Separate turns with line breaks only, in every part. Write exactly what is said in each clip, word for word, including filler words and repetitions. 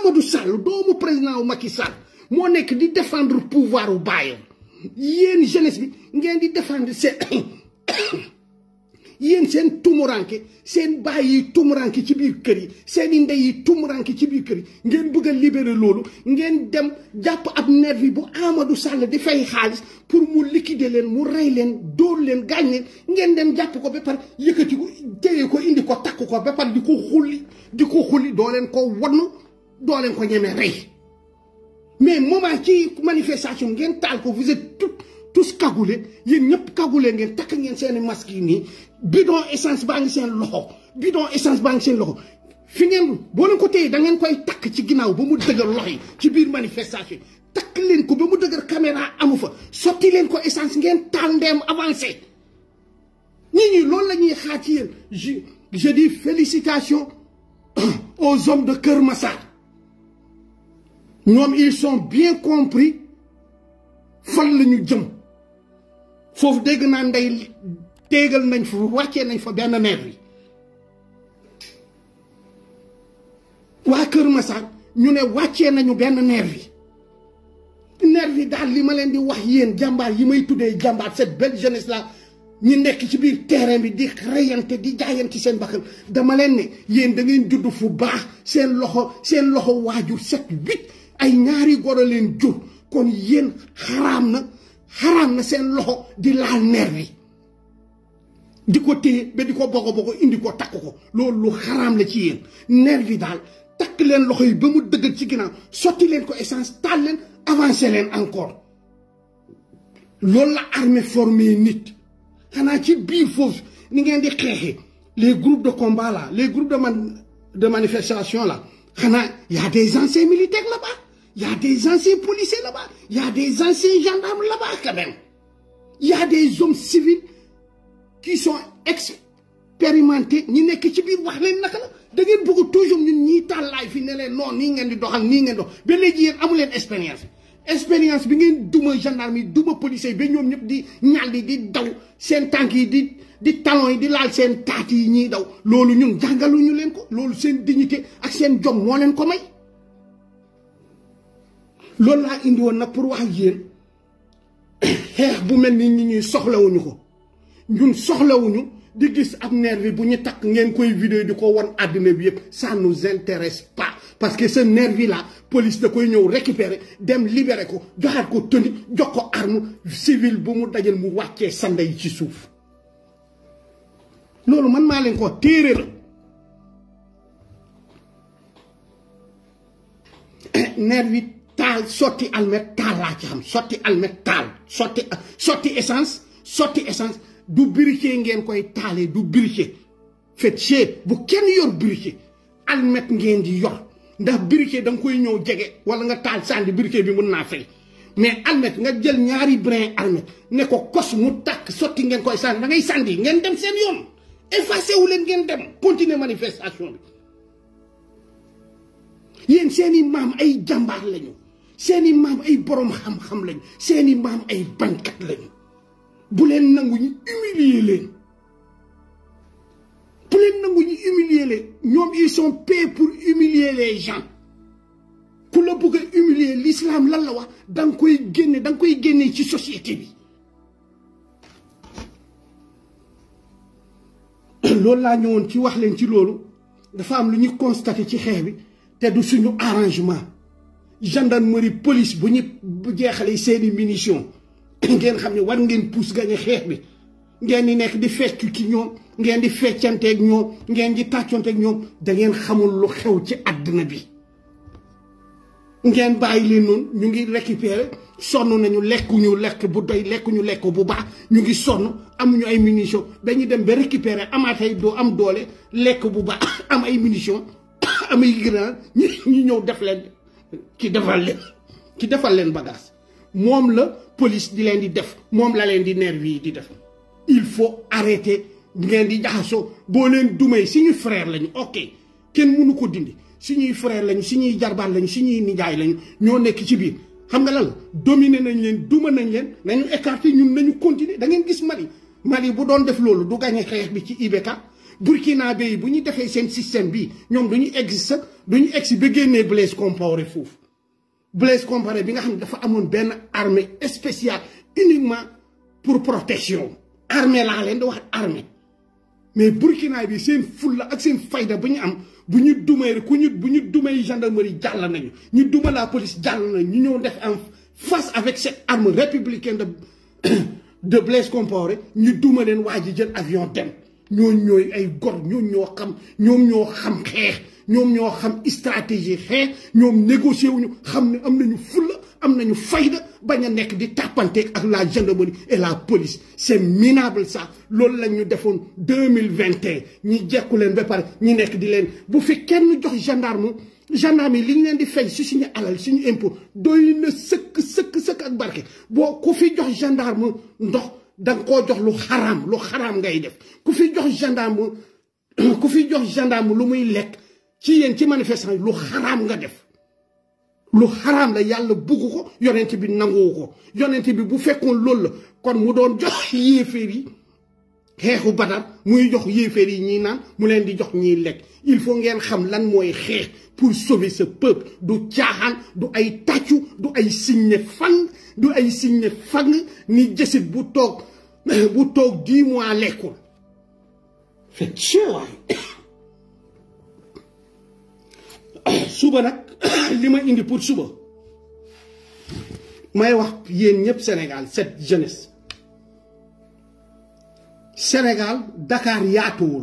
Amadou Sall doomu président Macky Sall moo nekk di défendre pouvoir u baayam yéen jeunesse bi ngeen di défendre seen yéen seen tumuranke seen baay yi tumuranke ci biir kër yi seen i ndey yi tumuranke ci biir kër yi ngeen bëgg a libérer loolu ngeen dem jàpp ab nervi bu Amadou Sall di fay xaalis pour mu liquider leen mu rey leen dóor leen gaañ leen ngeen dem jàpp ko ba pare yëkkati ko téye ko indi ko takk ko ba pare di ko xulli di ko xulli doo leen ko wann doo leen ko ñemee rey mais moment ci manifestation ngeen taal ko vous êtes tout tous cagoulés yéen ñëpp cagoulés ngeen takk ngeen seeni masque yi nii bidon essence baa ngi seen loxo bidon essence baa ngi seen loxo fi ngeen boo leen ko téye da ngeen koy takk ci ginnaaw ba mu dëgër loxo yi ci biir manifestation takk leen ko ba mu dëgër caméra amu fa sotti leen ko essence ngeen taal ndeem avancé ñii ñi loolu la ñuy xaar ci yéen je je dis félicitations aux hommes de Kër Massar ñoom ils sont bien compris fan la ñu jëm foofu dégg naa ndey téegal nañ fa wàccee nañ fa benn nervi waa Kër Massar ñu ne wàccee nañu benn nervi nervi daal li ma leen di wax yéen jàmbaar yi may tuddee jàmbaar cette belle jeunesse là ñi nekk ci biir terrain bi di reyante di jaayante seen bakkan dama leen ne yéen da ngeen judd fu baax seen loxo seen loxo waajur set huit ay ñaari goro leen jur kon yéen xaraam na xaraam na seen loxo di laal nervi di ko téye ba di ko bogo bogo indi ko takk ko loolu lu xaraam la ci yéen nervi daal takk leen loxo yi ba mu dëggal ci ginnaaw sotti leen ko essence taal leen avancé leen encore loolu la armée formée nit xanaa ci biir foofu ni ngeen di xeexee les groupes de combat là les groupes de man de manifestation là xanaa y a des anciens militaires là-bas y a des anciens policiers là-bas y a des anciens gendarmes là-bas quand même y a des hommes civils qui sont expérimentés ñi nekk ci biir wax leen naka la da ngeen bëgg toujours ñun ñii tàllaay fi ne leen non nii ngeen di doxal nii ngeen dox ba léegi yéen amu leen expérience expérience bi ngeen duma gendarme yi duma policier ba ñoom ñëpp di ñaldi di daw seen tànk yi di di talon yi di laal seen taat yi ñuy daw loolu ñun jàngaluñu leen ko loolu seen dignité ak seen jom moo leen ko may loolu laa indi woon nag pour wax ak yéen xeex bu mel ni nit ñuy soxlawuñu ko ñun soxlawuñu di gis ab nervi bu ñu takk ngeen koy vidéo di ko won àddina bi yëpp ça nous intéresse pas parce que ce nervi là police da koy ñëw récupérer dem libérer ko joxaat ko tenue jox ko arme civile bu mu dajal mu wàccee sanda yi ci suuf loolu man maa leen ko téere la nervi taal sotti almet taal laa ci xam sotti almet taal sotti sotti essence sotti essence du briquet ngeen koy taalee du briquet fait chier bu kenn yor briquet almet ngeen di yor ndax briquet da nga koy ñëw jege wala nga taal sànni briquet bi mun naa fay mais almet nga jël ñaari brin almet ne ko kos mu takk sotti ngeen koy sànni da ngay sànni ngeen dem seen yoon effacé wu leen ngeen dem continuer manifestation bi yéen seeni maam ay jàmbaar lañu seeni maam ay borom xam-xam lañu seeni maam ay bañkat lañu bu leen nangu ñu humilier leen bu leen nangu ñu humilier leen ñoom ils sont payés pour humilier les gens ku la bëgg a humilier l'islam lan la wax da nga koy génne da nga koy génne ci société bi loolu laa ñëwoon ci wax leen ci loolu dafa am lu ñu constaté ci xeex bi te du suñu arrangement gendarmerie police bu ñu bu jeexalee seeni munitions ngeen xam ne war ngeen pousse gañe xeex bi ngeen di nekk di feccu ci ñoom ngeen di feccanteeg ñoom ngeen di tàcconteeg ñoom da ngeen xamul lu xew ci àddina bi ngeen bàyyi leen noonu ñu ngi récupérer sonn nañu lekkuñu lekk bu doy lekkuñu lekk bu baax ñu ngi sonn amuñu ay munitions dañuy dem ba récupérer amaat ay doo am doole lekk bu baax am ay munitions am ay grenade ñu ñu ñëw def leen ki defal leen ki defal leen bagage moom la police di leen di def moom la leen di nervi yi di def il faut arrêter ngeen di jaxasoo boo leen dumee suñuy frère lañu ok kenn mënu ko dindi suñuy frère lañu suñuy jarbaat lañu suñuy nijaay lañu ñoo nekk ci biir xam nga lan la dominer nañ leen duma nañ leen nañu écarter ñun nañu continuer da ngeen gis Mali Mali bu doon def loolu du gagné xeex bi ci I B K burkinabé yi bu ñu defee seen système bi ñoom duñu egg sa duñu egg si ba génnee Blaise Compaoré foofu Blaise Compaoré bi nga xam ne dafa amoon benn armée spéciale uniquement pour protection armée laa leen di wax armée mais Burkina bi seen fulla ak seen fayda bu ñu am bu ñu dumee ku ñu bu ñu dumee gendarmerie jàll nañu ñu duma la police jàll nañu ñu ñëw def en face avec cette arme républicaine de de Blaise Compaoré ñu duma leen waa ji jël avion dem ñoo ñooy ay gor ñoo ñoo xam ñoom ñoo xam xeex ñoom ñoo xam stratégie xeex ñoom négocier wuñu xam ne am nañu fulla am nañu fayda bañ a nekk di tàppanteeg ak la gendarmerie et la police c'est minable ça loolu la ñu defoon deux mille vingt et un ñi jekku leen ba pare ñi nekk di leen bu fi kenn jox gendarme gendarme yi li ñu leen di fay si suñu alal suñu impôt doy na sëkk sëkk sëkk ak barke boo ku fi jox gendarme ndox danga koo jox lu xaraam lu xaraam ngay def ku fi jox gendarme ku fi jox gendarme lu muy lekk ci yéen ci manifestant lu xaraam nga def lu xaraam la yàlla bugg ko yonent bi nanguwu ko yonent bi bu fekkoon loolu la kon mu doon jox yéeféer yi xeexu Badar muy jox yéeféer yi ñiy naan mu leen di jox ñiy lekk il faut ngeen xam lan mooy xeex pour sauver ce peuple du caaxaan du ay tàccu du ay signe fang du ay signe fang ni jësit bu toog bu toog dix mois lekkul fait waay suba nag li ma indi pour suba may wax yéen ñëpp Sénégal cette jeunesse Sénégal Dakar yaatuwul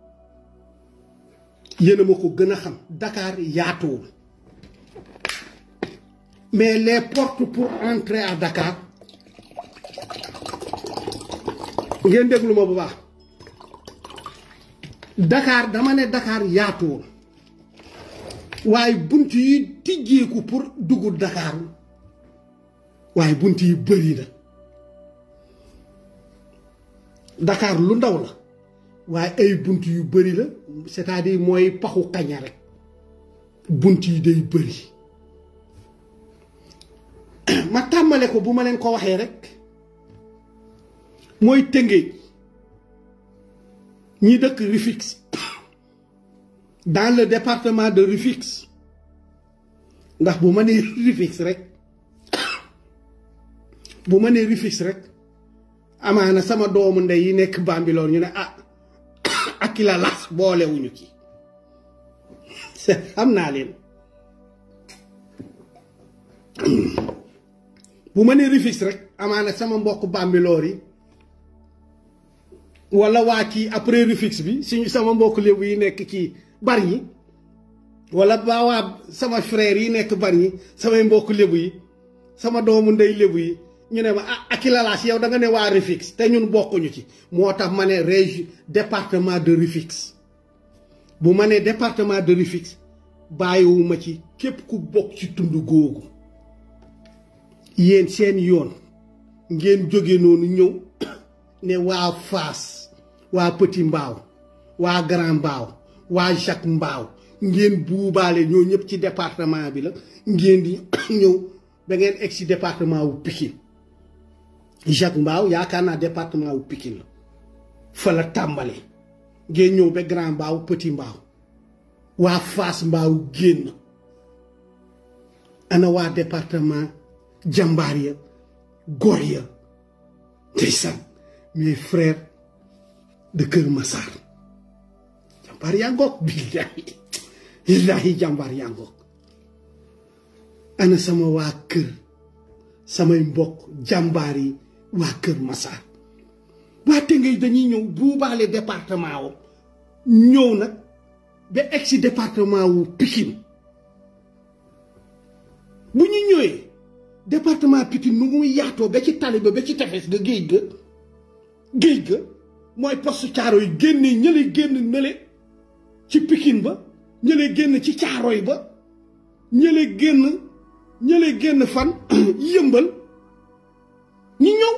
yéen a ma ko gën a xam Dakar yaatuwul mais les portes pour entrer à Dakar ngeen déglu ma bu baax Dakar dama ne Dakar yaatuwul waaye bunt yi tijjeeku pour dugg Dakar waaye bunt yi bëri na Dakar lu ndaw la waaye ay bunt yu bëri la c'est-à-dire mooy paxu kaña rek bunt yi day bëri ma tàmmale ko bu ma leen ko waxee rek mooy Tëngéej ñi dëkk Rufisque dans le département de Rufisque ndax bu ma nee Rufisque rek bu ma nee Rufisque rek amaana sama doomu ndey yi nekk Bambilor ñu ne ah Akila las boolewuñu ci xam naa leen bu ma nee Rufisque rek amaana sama mbokk Bambilor yi wala waa kii après Rufisque bi suñu sama mbokk lébu yi nekk kii Bargny wala ba waa sama frère yi nekk Bargny samay mbokk lébu yi sama doomu ndey lébu yi ñu ne ma ah Akilalaas yow da nga ne waa Rufisque te ñun bokkuñu ci moo tax ma ne région département de Rufisque bu ma ne département de Rufisque bàyyiwuma ci képp ku bokk ci tund googu yéen seen yoon ngeen jóge noonu ñëw ne waa Fass waa Petit Mbao waa Grand Mbao waa Jacques Mbao ngeen buubaale ñoo ñëpp ci département bi la ngeen di ñëw ba ngeen egg ci département wu Pikine Jacques Mbao yaakaar naa département wu Pikine la fa la tàmbale ngeen ñëw ba Grand Mbao Petit Mbao waa Fass Mbao génn ana waa département jàmbaar ya góor ya ndeysaan mes frères de Kër Massar jàmbaar yaa ngoog billahi billahi jàmbaar yaa ngoog ana sama waa kër samay mbokk jàmbaar yi waa Kër Massar waa Tëngéej dañuy ñëw buubaale département wu ñëw nag ba egg si département wu Pikine bu ñu ñëwee département Pikine nu muy yaatoo ba ci tali ba ba ci tefes ga géej ga géej ga mooy poste caaro yi génnee ñële génn nële ci Pikine ba ñële génn ci caaroy ba ñële génn ñële génn fan yëmbal ñi ñëw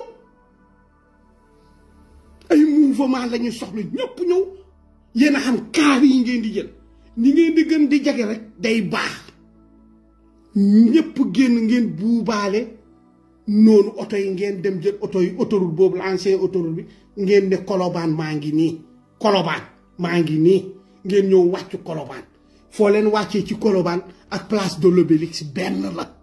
ay mouvement la ñu soxla ñëpp ñëw yéen a xam kaar yi ngeen di jël ni ngeen di gën di jage rek day baax ñëpp génn ngeen buubaale noonu oto yi ngeen dem jël oto yi autoroute boobu la ancien autoroute bi ngeen ne Colobane maa ngi nii Colobane maa ngi nii ngeen ñëw wàccu Colobane foo leen wàccee ci Colobane ak place de l'Obélisque benn la